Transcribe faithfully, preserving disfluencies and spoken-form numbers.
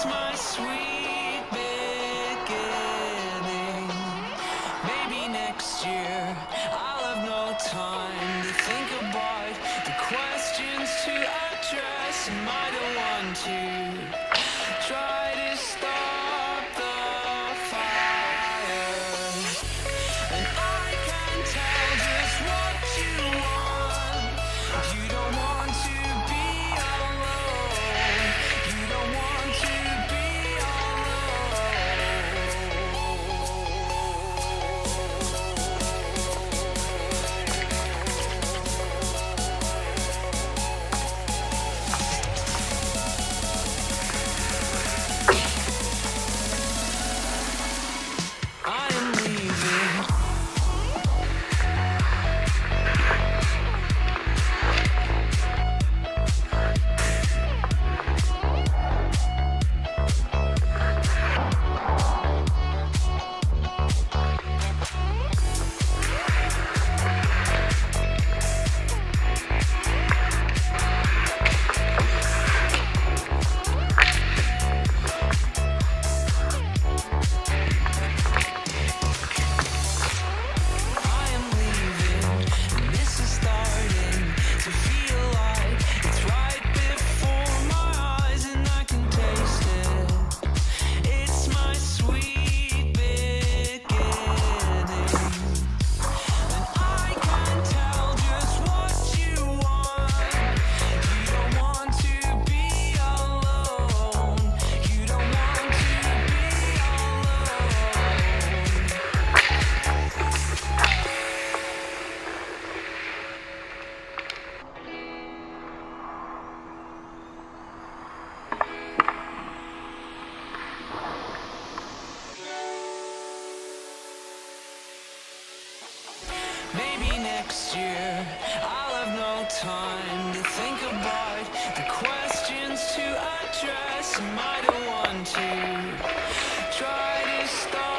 It's my sweet beginning. Maybe next year I'll have no time to think about the questions to address. Am I the one to try to stop the fire? And I can tell just what you want. You don't want to be alone. You don't want to be I am leaving. I am leaving, and this is starting to feel like it's right before my eyes, and I can taste it. It's my sweet beginning, and I can tell just what you want. You don't want to be alone. You don't want to be alone. Maybe next year I'll have no time to think about the questions to address. Am I the one to try to stop